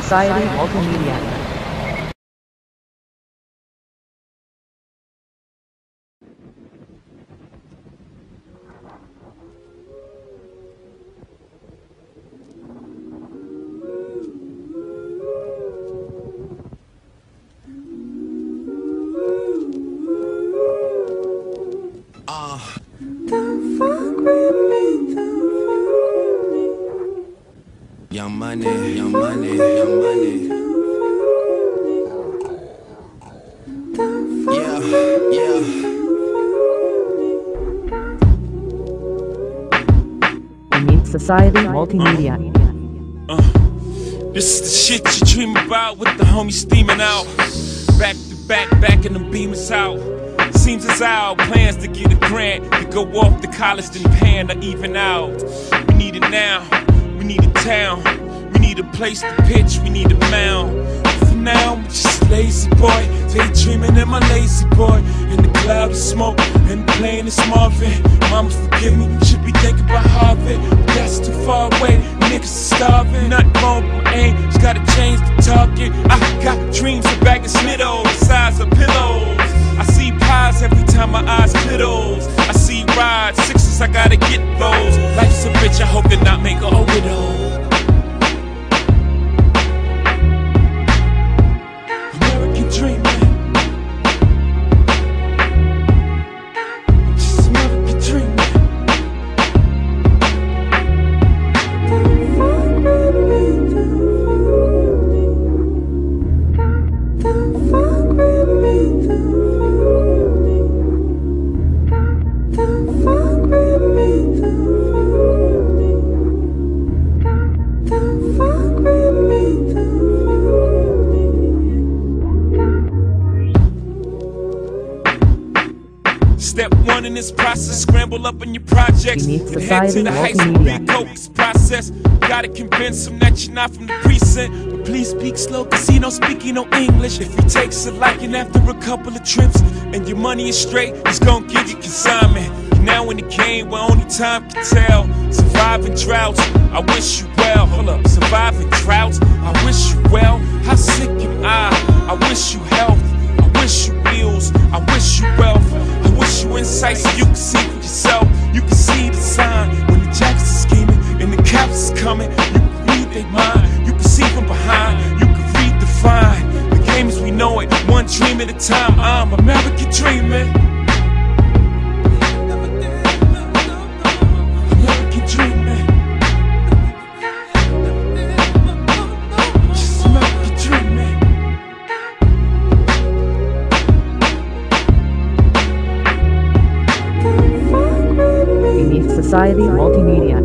Society Multimedia. Young money, young money, young money. Yeah, yeah. Beneath Society Multimedia. This is the shit you dream about with the homies steaming out. Back to back, backing them beamers out. Seems as our plans to get a grant to go off to college, then pan to even out. We need it now, we need a town, we need a place to pitch, we need a mound. For now, I'm just a lazy boy, daydreaming in my lazy boy. In the cloud of smoke, and the plane is Marvin. Mama forgive me, should be thinking about Harvard, but that's too far away, niggas are starving. Nothing wrong with my aim, just gotta change the target. I got dreams of bagging Smittos, the size of pillows. I see pies every time my eyes close. I see rides, sixes, I gotta get those. Life's a bitch, I hope to not make her a widow. American dream, man. Just American dream, man. Step one in this process, scramble up in your projects and head to the high school recokes process. Gotta convince them that you're not from the precinct, but please speak slow, cause he don't speak no English. If he takes a liking after a couple of trips and your money is straight, he's gonna give you consignment. You're now in the game where only time can tell. Surviving droughts, I wish you well. Hold up, surviving droughts, I wish you well. How sick am I wish you health. I wish you wheels, I wish you wealth. I wish you insight so you can see for yourself. You can see the sign when the jacks are scheming and the caps is coming. You can read their mind, you can see from behind, you can read the fine. The game as we know it, one dream at a time. I'm American dreaming. American dreaming. Just American dreaming. Beneath Society Multimedia.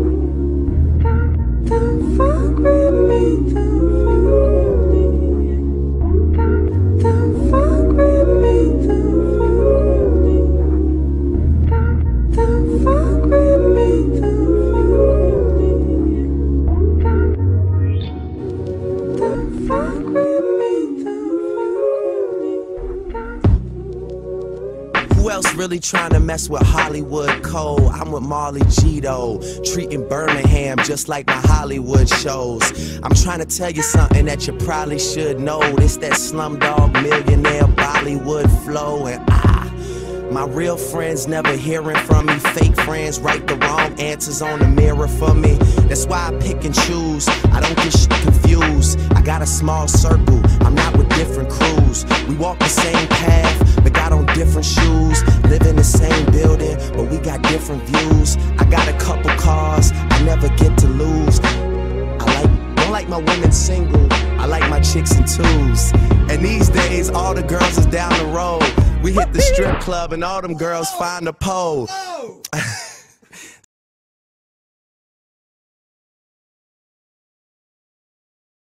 Who else really trying to mess with Hollywood Cole? I'm with Marley Gito, treating Birmingham just like my Hollywood shows. I'm trying to tell you something that you probably should know. This that Slumdog Millionaire Bollywood flow. And my real friends never hearing from me. Fake friends write the wrong answers on the mirror for me. That's why I pick and choose. I don't get shit confused. I got a small circle. I'm not with different crews. We walk the same path, but got on different shoes. Live in the same building, but we got different views. I got a couple cars I never get to lose. Don't like my women single. I like my chicks in twos. And these days, all the girls is down the road. We hit the strip club and all them girls find a pole.